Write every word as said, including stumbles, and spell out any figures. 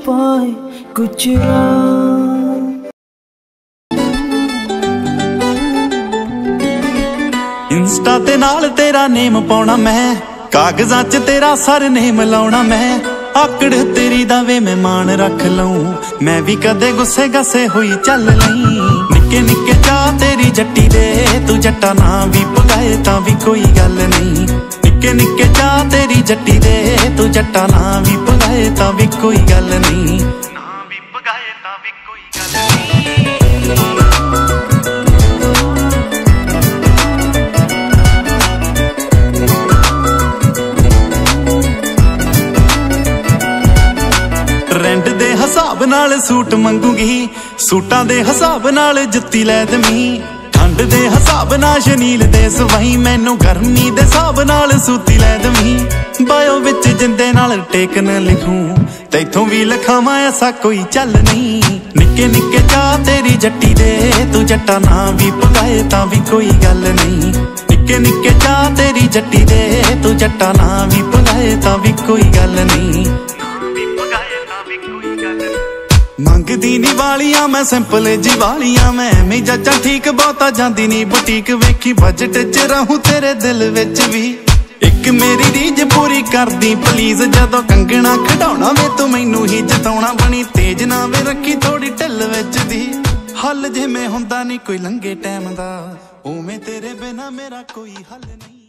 पाए कुछ और। इंस्टा ते नाल तेरा नेम पाउणा मैं, कागजां च तेरा सर नेम लाउणा मैं। आकड़ तेरी दा वे मैं मान रख लऊं, मैं भी कदे गुस्से गस्से हुई चल लई। निक्के निक्के चाह तेरी जट्टी दे, तू जट्टा ना भी पगाए तां भी कोई गल नहीं। निक्के निक्के चाह तेरी जट्टी दे, तू जट्टा ना भी पगाए तां भी कोई गल नहीं। ना भी पगाए तां भी कोई गल नहीं। रेंट दे हिसाब नाल सूट मंगूगी, सूटां दे हिसाब नाल जुत्ती लै दमी। ठंड दे हिसाब नाल शनील दे सवाई, मैनू गर्मी दे हिसाब नाल सूती लै दमी। बायो विच जिंदे नाल टेकन लिखूं, तैथों भी लिखावां ऐसा कोई चल नहीं। निक्के निक्के चाह तेरी जट्टी दे, तू जट्टा ना भी पगाए तां भी कोई गल नहीं। निक्के निक्के चाह तेरी जट्टी दे, तू जट्टा ना भी पगाए तां भी कोई गल नहीं। मंगदी नी वालियां मैं सिंपल जी वालियां, मैं मैं जच्चा ठीक बहुता जांदी नी बुटीक। वेखी बजट च रहूं तेरे दिल विच भी, एक मेरी रीज पूरी कर दी प्लीज। जदों कंगना खड़ाउणा वे तू मैनू ही जताउणा, बनी तेज ना वे रखी थोड़ी ढिल विच दी। हल जिवें हुंदा नी कोई लंघे टैम दा, उवें तेरे बिना मेरा कोई हल नहीं।